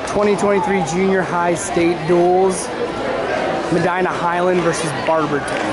2023 Junior High State Duels. Medina Highland versus Barberton.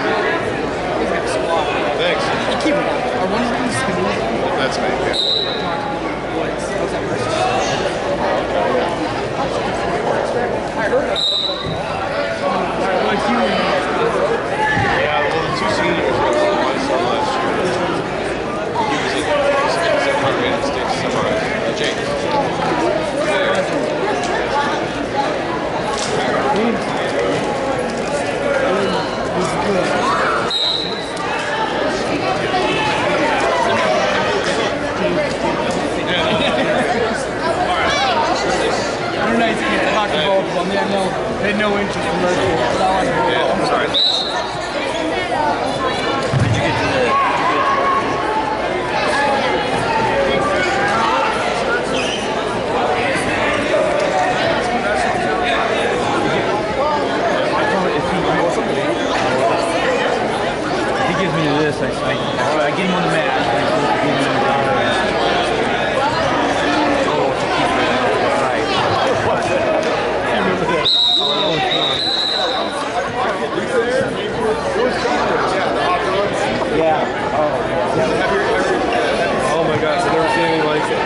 That's me. Yeah. just commercial. Yeah, I'm sorry. Did you get to the... He gives me this, I get him on the mat. Yeah. Oh my gosh, I've never seen anything like it.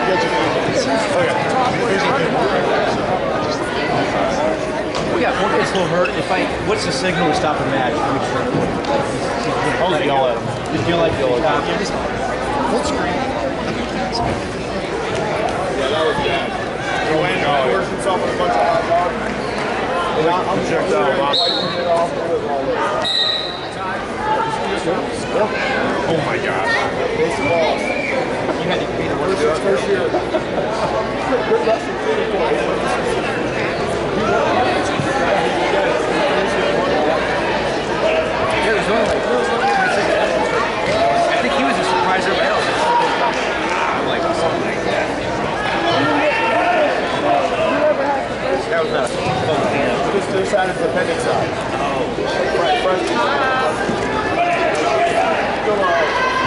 Yeah, one gets a little hurt. What's the signal to stop a match? I'll yell at him. Just yell like yell at him. Full screen. Yeah, that was bad. He went and worked himself with a bunch of hot dogs. I'm checked out. Oh my god. Baseball. You had to be the worst First year. I think he was a surprise everybody else. Like something like that. That was not a This side is the appendix side. Oh. Front. Come on.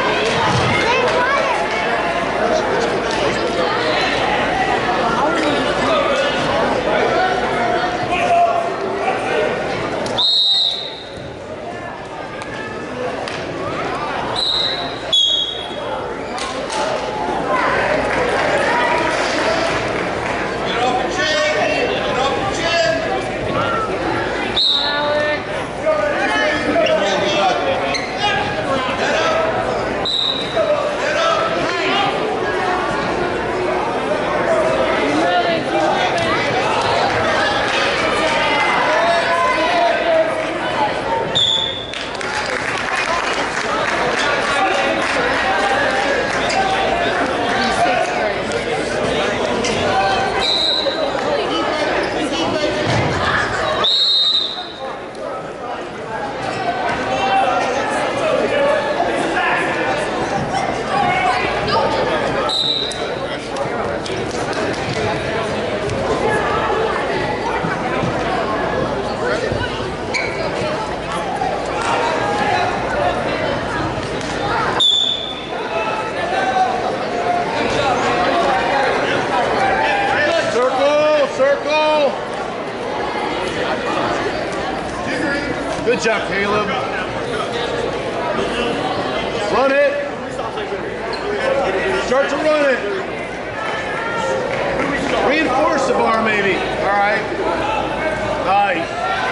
Good job, Caleb. Run it. Start to run it. Reinforce the bar, maybe. All right. Nice.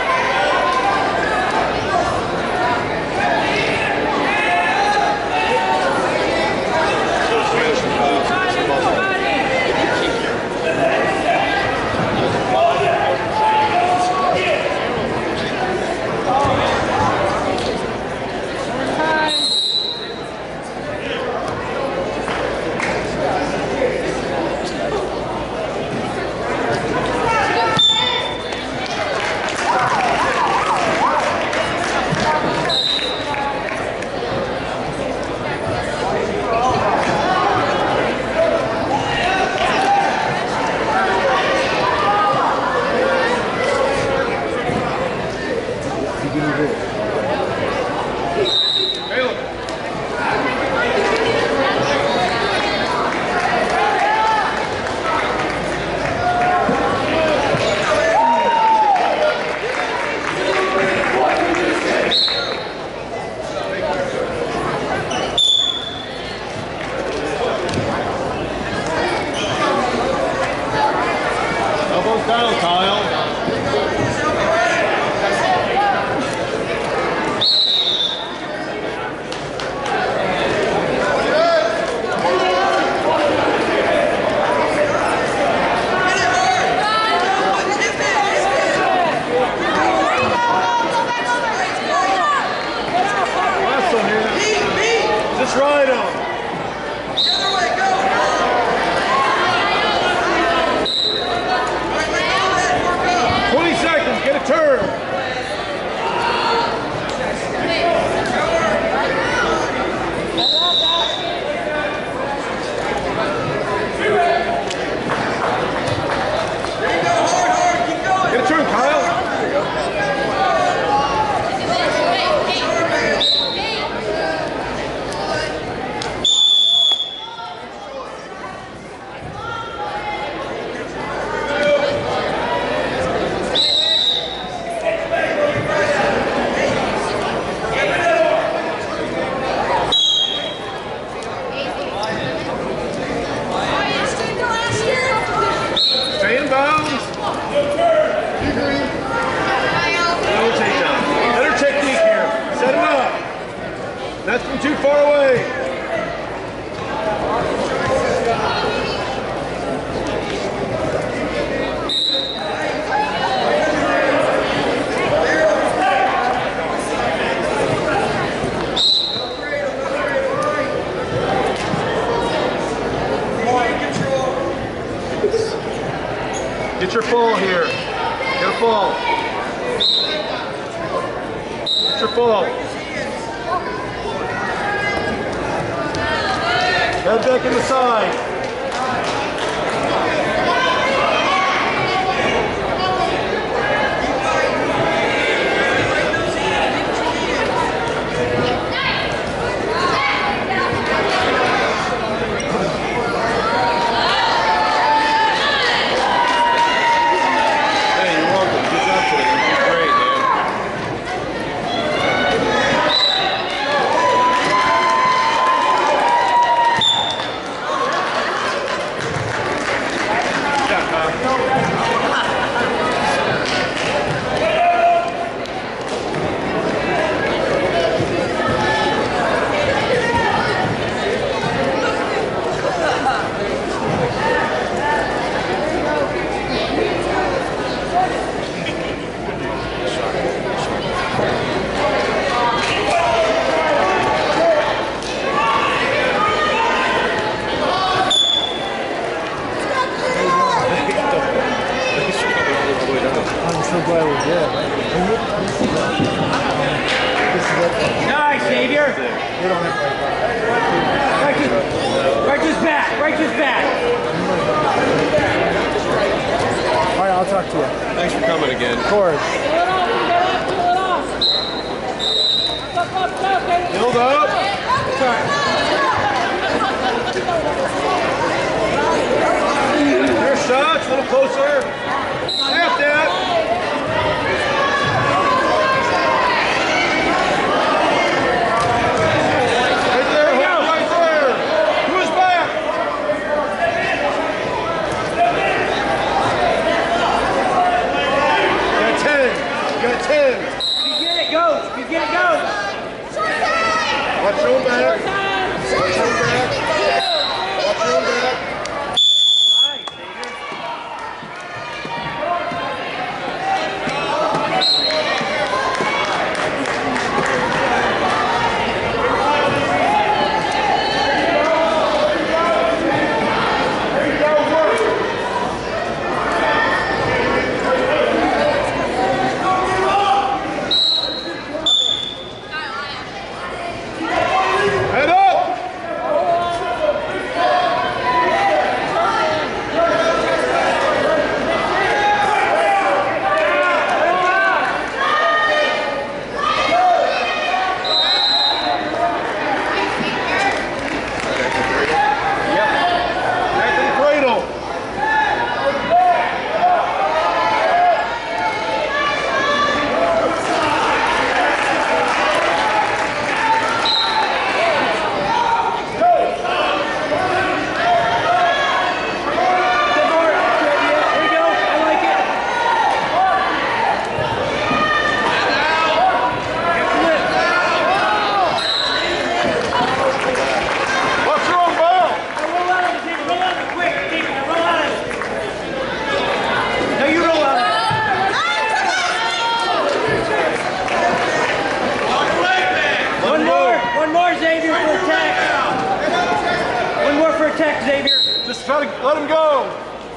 Right on. Get your fall here. Get a fall. Get your fall. Head back in the side. Nice, Xavier. Right to his back. Right to his back. All right, I'll talk to you. Thanks for coming again. Of course. Build up. Your shots, a little closer. Snap that. Right there, right there. Who's back? Got 10. Got 10. You get it, go. You get it, go. Watch your own back. Watch your own back. Watch your own back. Head up! Back to the cradle. There you go. I like it. Watch your own ball. Roll out of it, Xavier. Roll out of it quick. Xavier, roll out of it. No, you roll out of it. One more, Xavier, for attack. One more for attack, Xavier. Just try to let him go.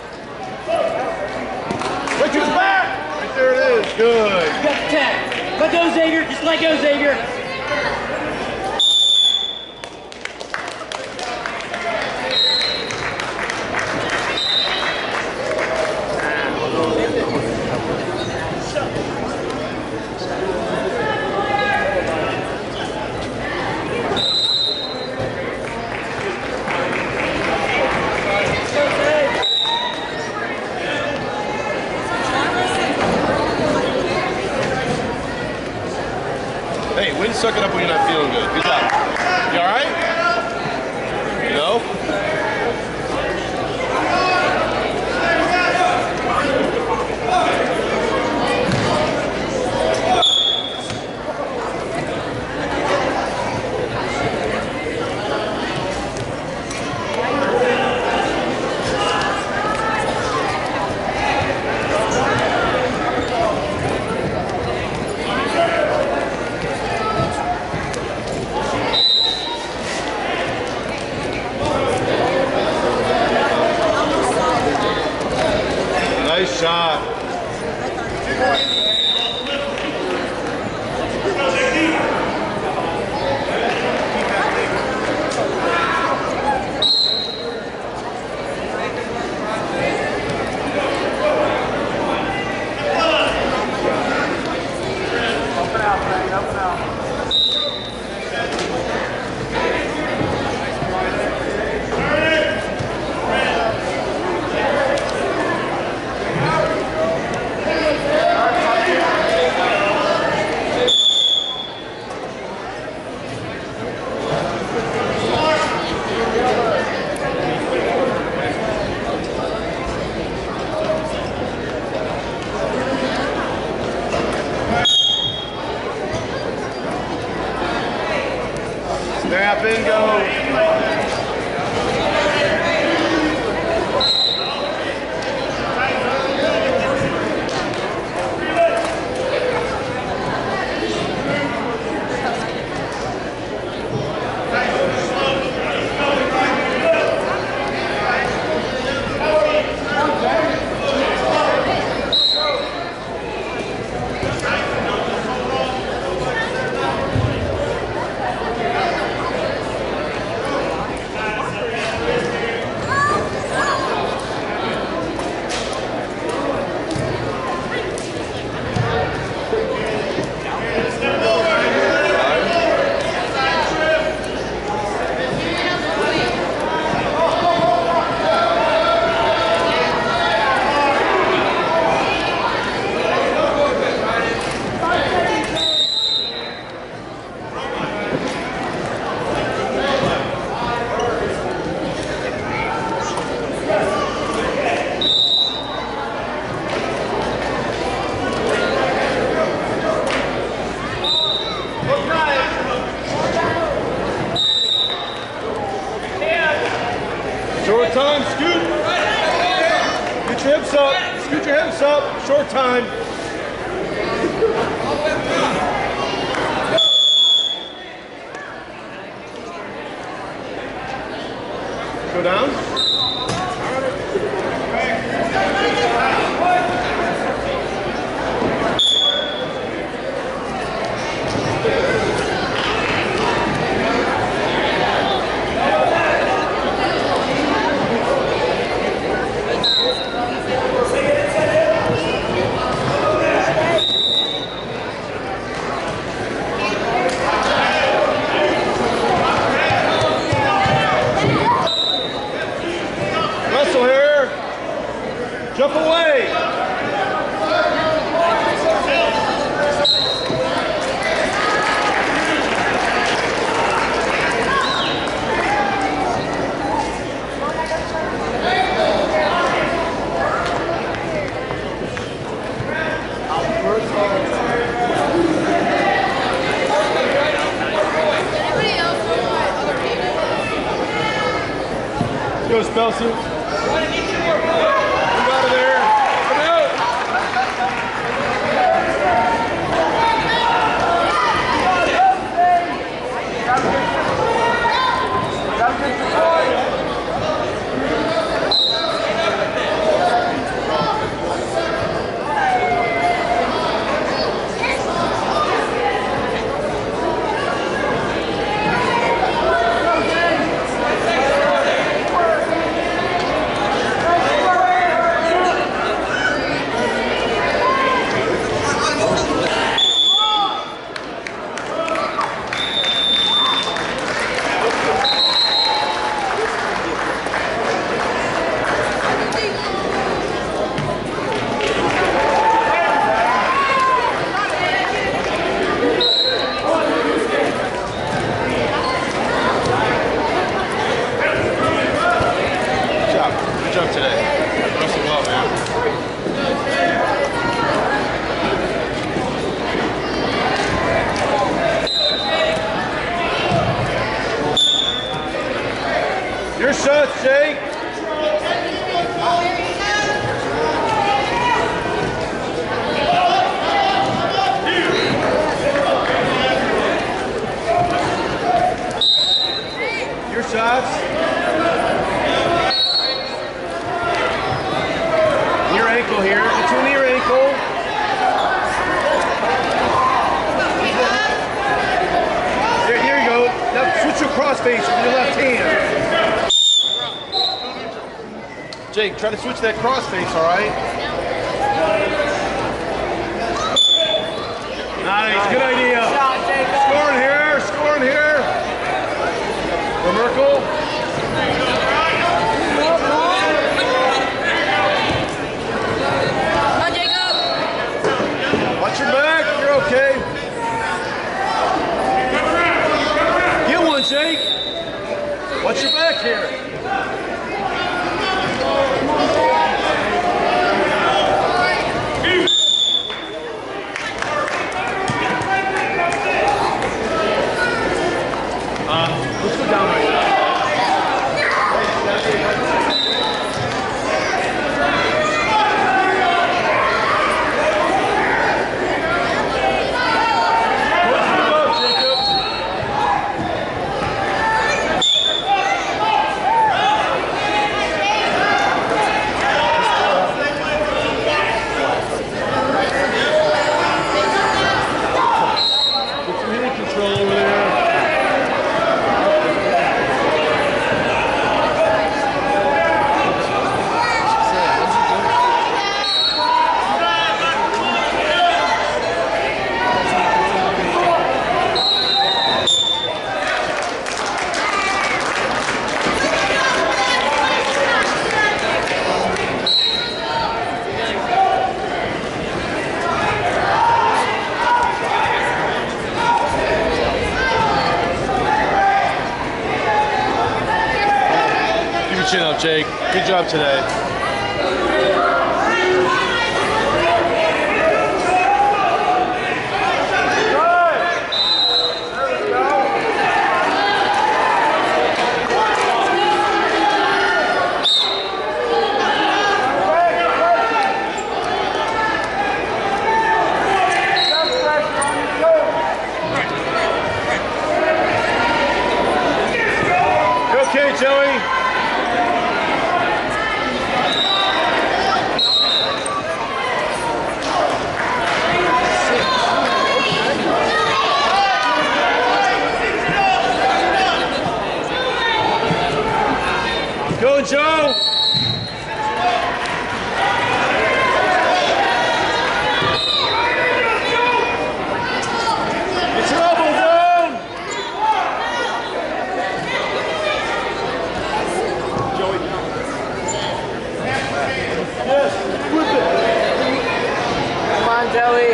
Right to his back. Right there it is. Good. You got the attack. Let go, Xavier. Just let go, Xavier. Hey, win, suck it up when you're not feeling good. Good job. You all right? No? shot. Snap and go. Short time, scoot. Get your hips up. Scoot your hips up. Short time. Go down. Wrestle here. Jump away. Let's go, spell suit. Get out of there. Come out. Good job today. Wrestle well, man. Your shots, Jake. Your shots. Your ankle here. Jake, try to switch that cross face, all right? Nice, good idea. Scoring here. For Merkel. Come on, Jacob. Watch your back, you're okay. Get one, Jake. Watch your back here. Let's go down right now. Chin up, Jake. Good job today. You okay, Joey? Go, Joe! Get your elbow down! Joey, yes, whip it! Come on, Joey.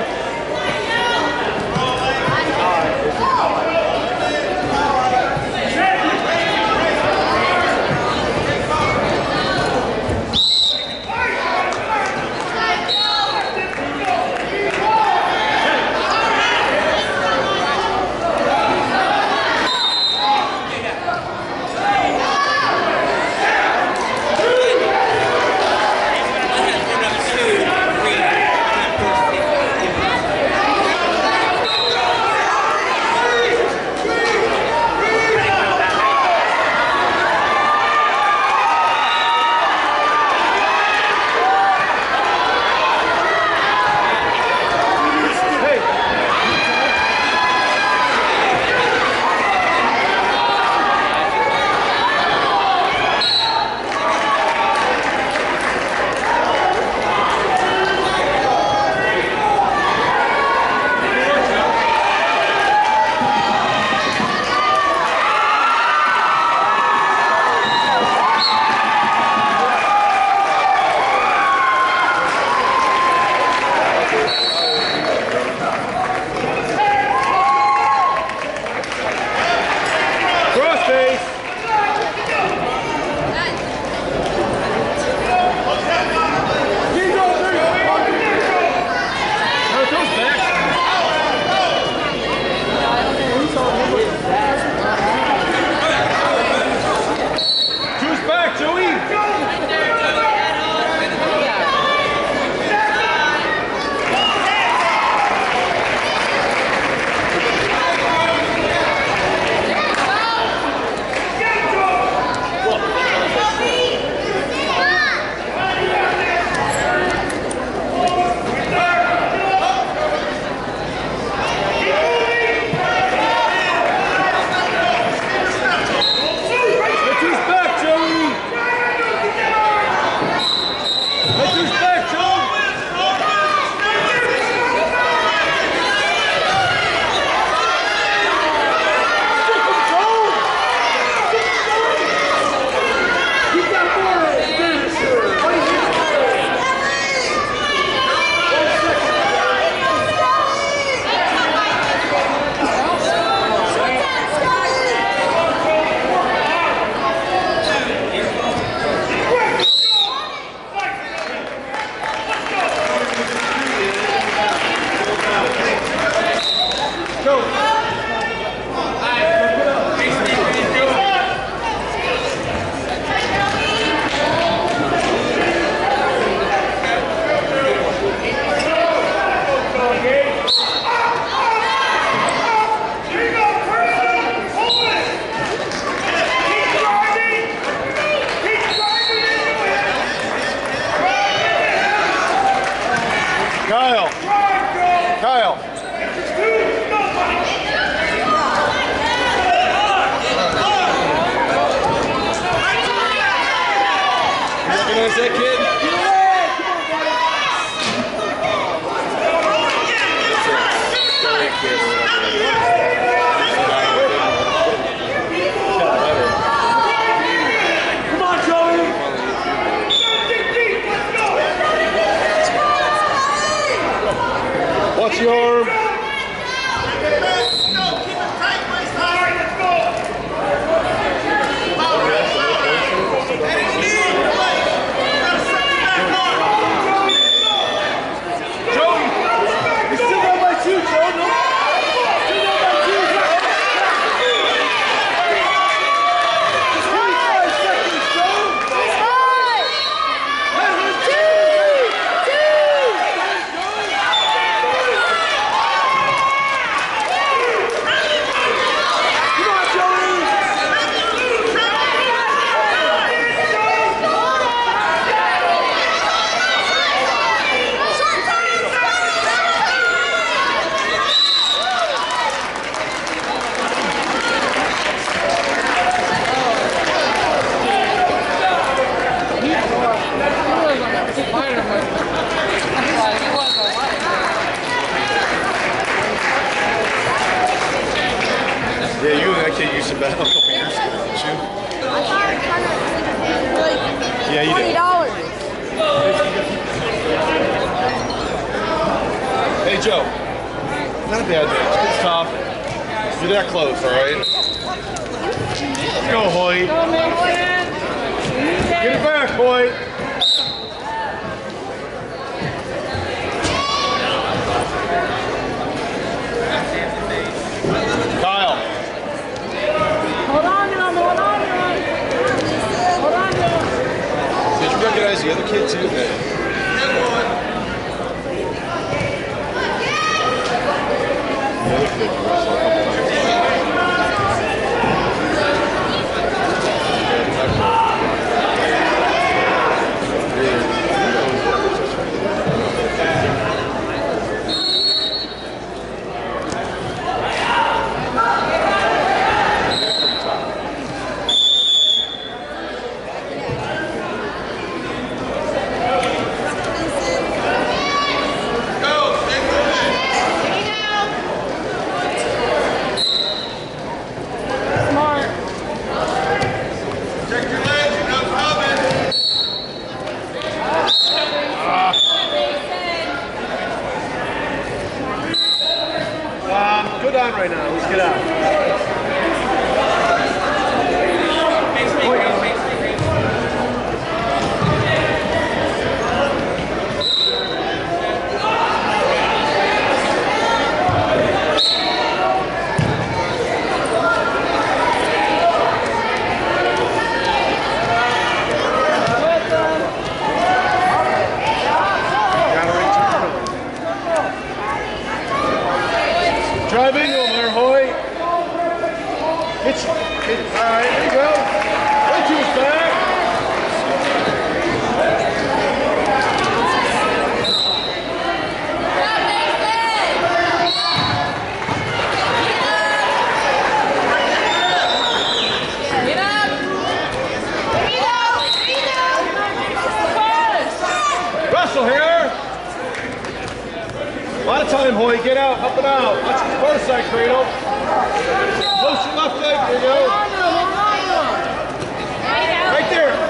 recognize that kid? Come on, Joey! Watch your arm. Yeah, you and that kid used to battle a couple years ago, didn't you? I thought it was like Yeah, you did. $20. Hey, Joe. Not a bad match. Good stop. You're that close, all right? Let's go, Hoyt. Get it back, Hoyt. Kyle. Hold on to him, hold on to him. Hold on to him. Did you recognize the other kid, too? The other kid you wrestled a couple times. Go down right now. Let's get out. Drive into him there, Hoy. Hit you. All right, there you go. Right to his back. Wrestle here. A lot of time, Hoy. Get out, up and out. Watch the far side, Cradle. Post your left leg. There you go. Right there.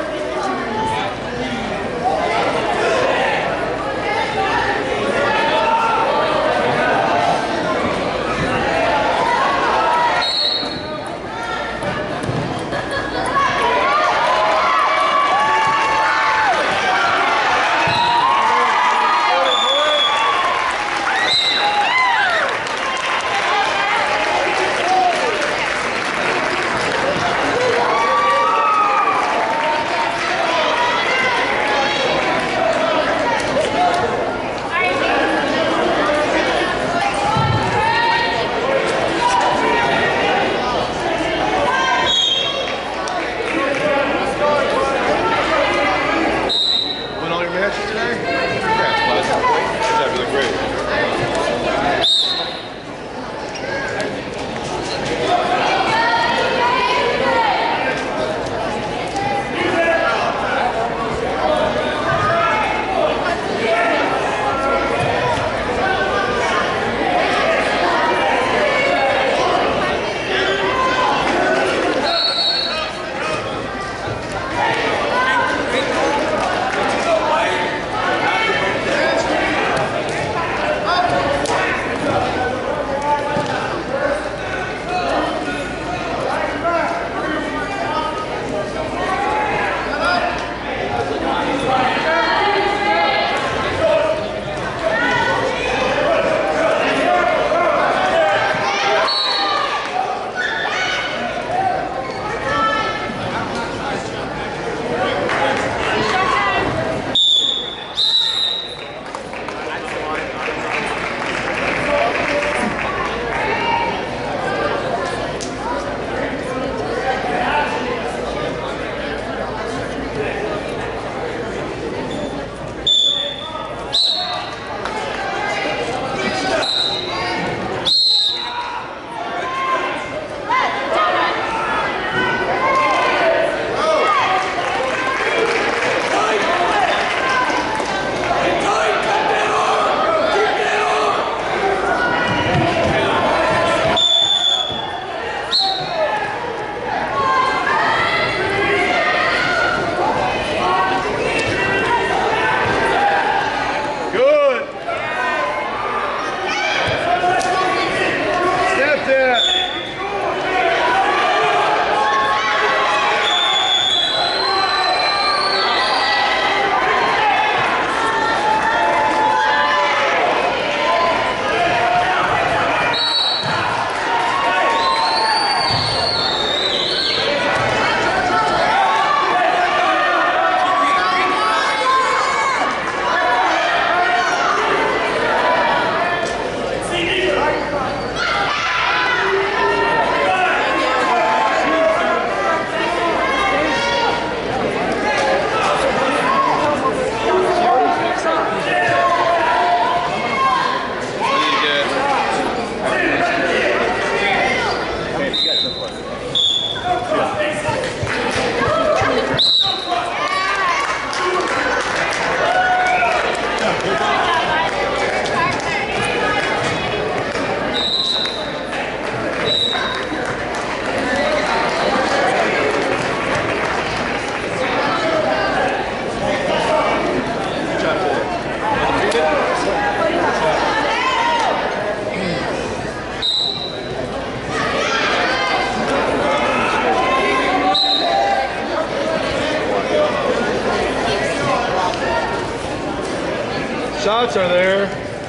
Shots are there.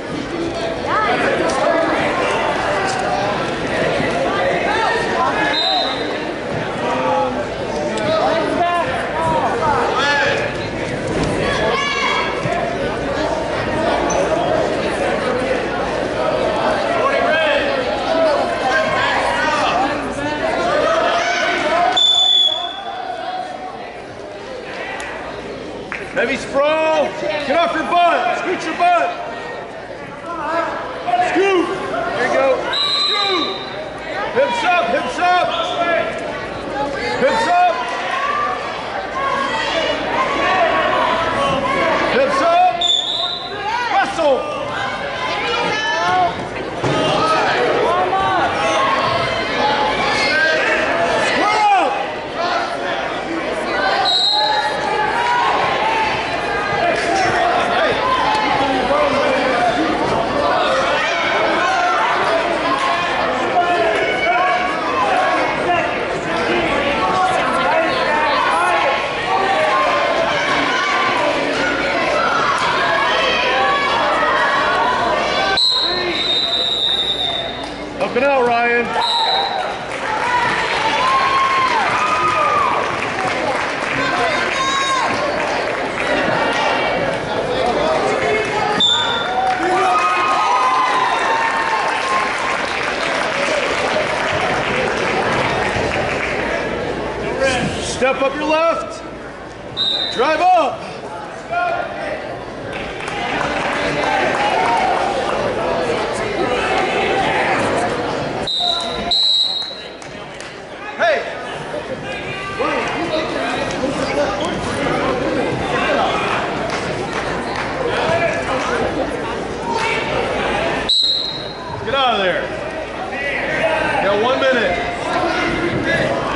Heavy sprawl. Get off your butt. Scoot your butt. Scoot. There you go. Scoot. Hips up. Hips up. Hips up. Hips up. Hustle. Up and out, Ryan. Step up your left. Drive up. Get out of there. You got 1 minute.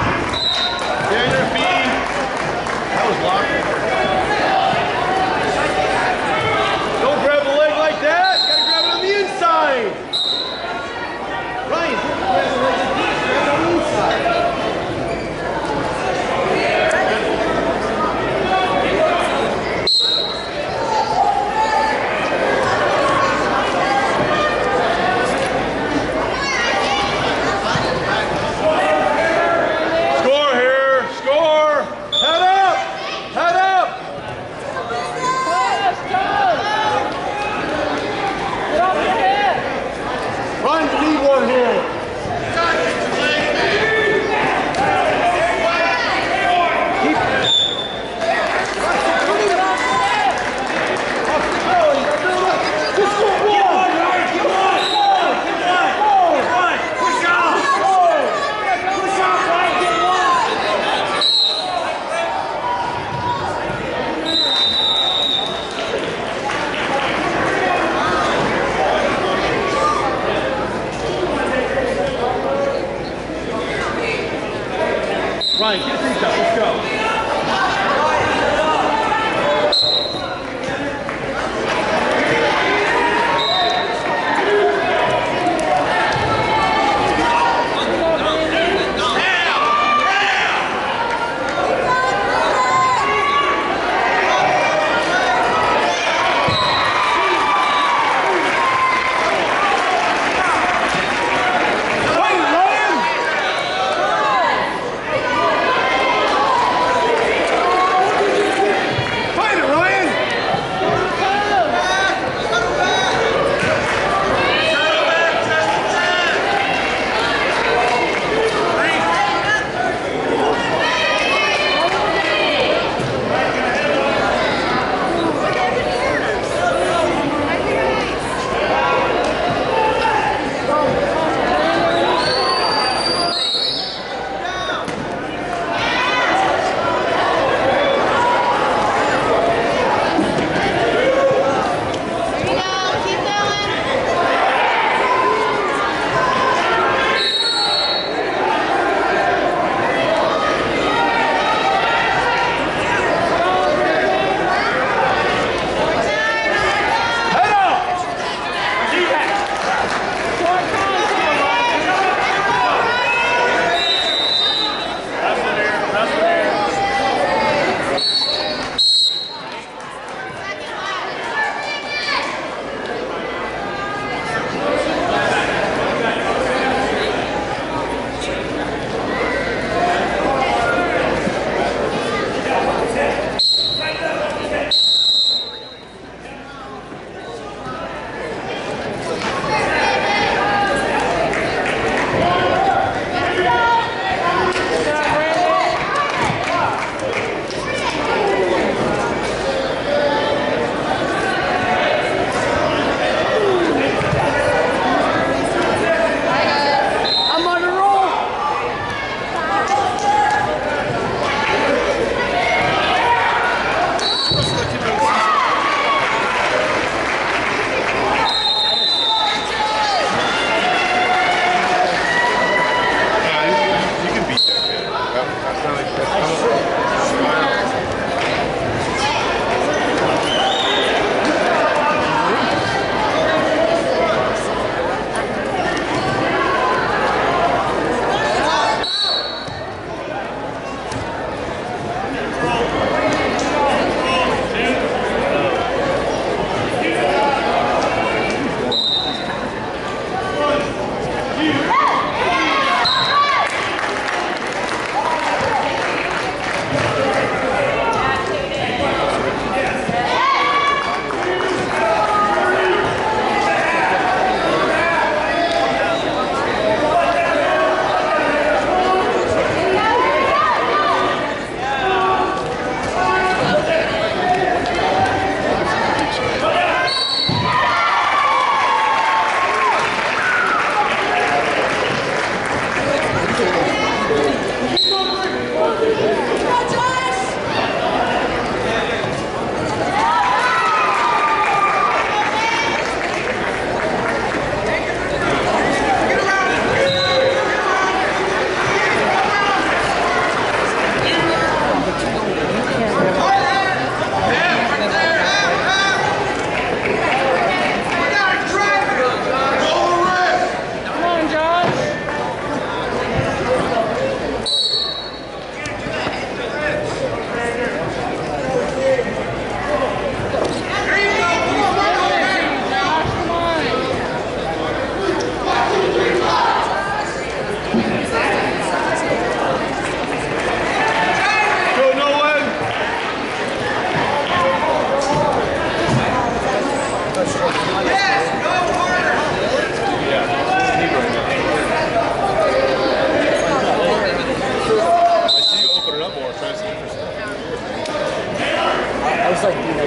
Get on your feet. That was locked. Just like you know.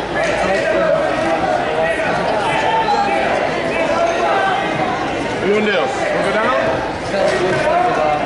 What do you want to do? Want to go down?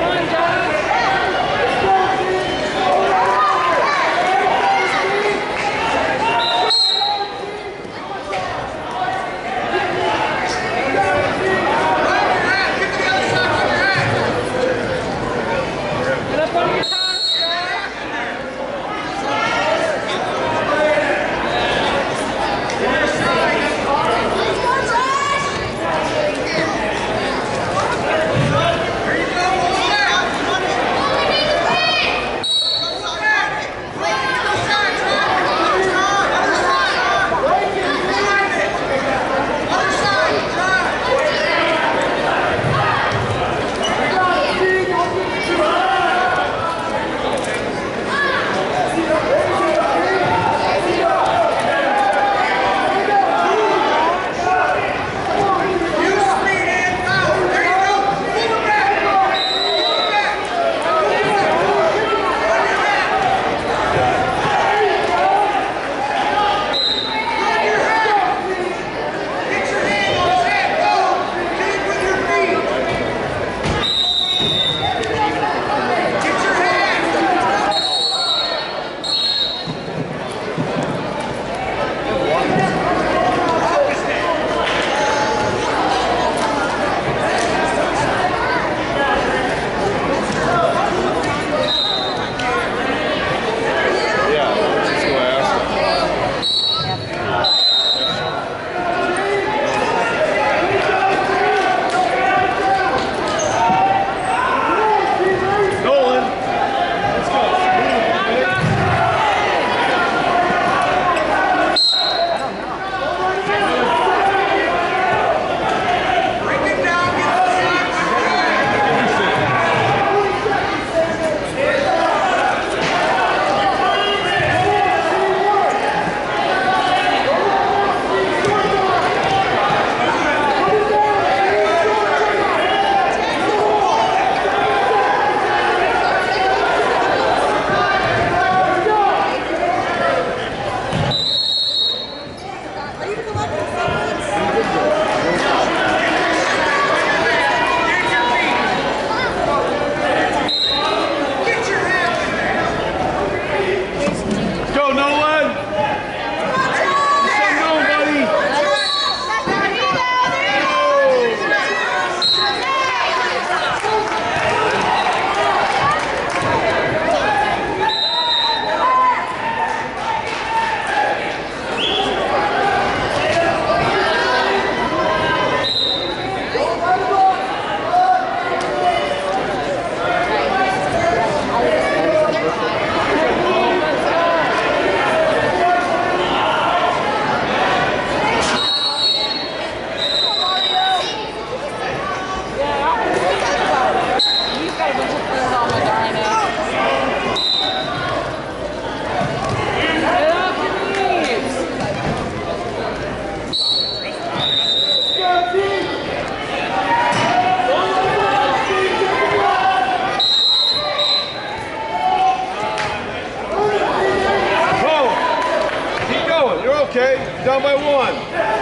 Okay, down by one.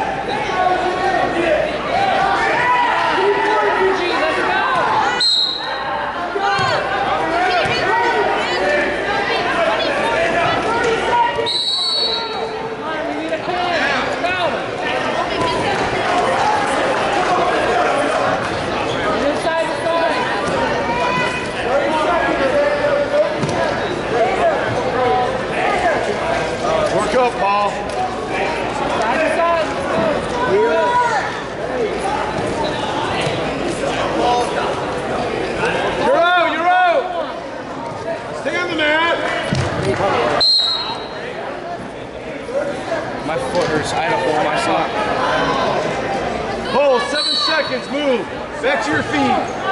Work up, Paul. You're out, you're out. Stay on the mat. My foot hurts. I had a hole in my sock. Hold, 7 seconds, move. Back to your feet.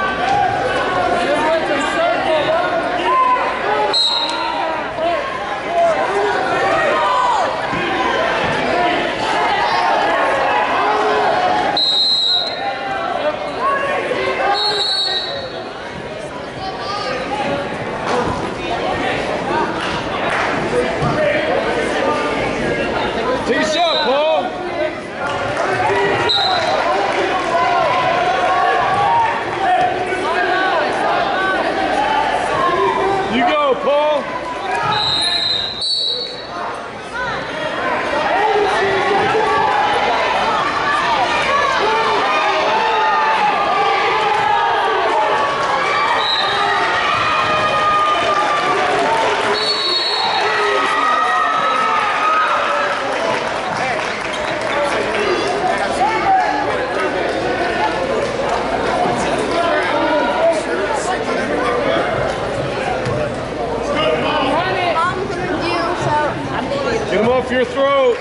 off your throat.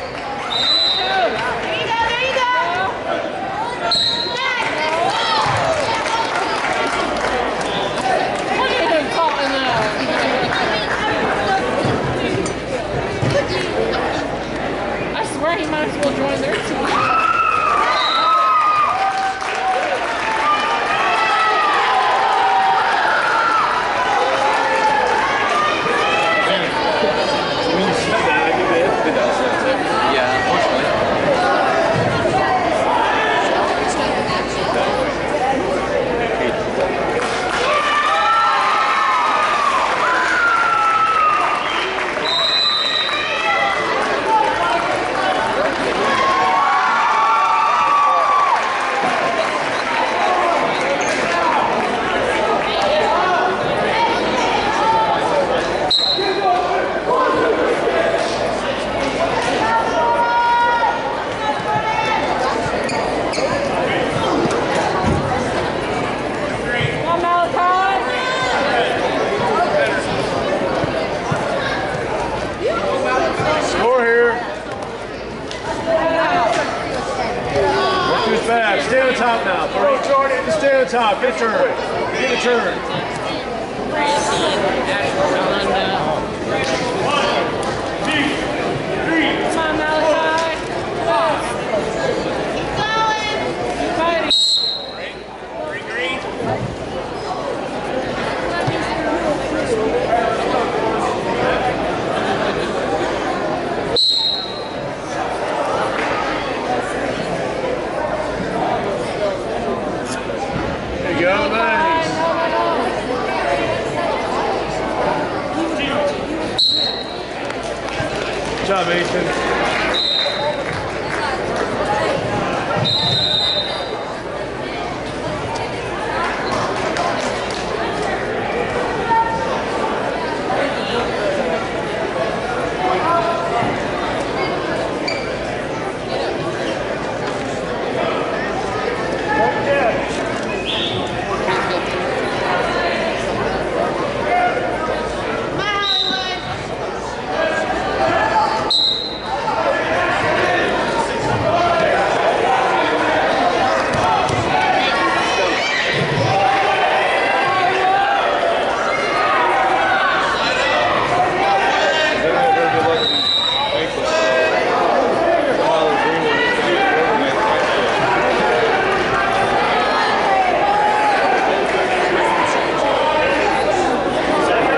I swear he might as well join their team. Yeah, unfortunately. Come on, Malachi. Score here. Look who's back. Stay on top now. Throw Jordan. Just stay on top. Get a turn. Get a turn. Come on, Malachi. Keep fighting. There you go. Nice. Good job, Mason.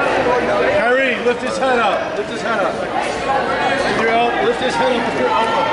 Kyrie, lift his head up. Lift his head up. Lift his head up with your elbow.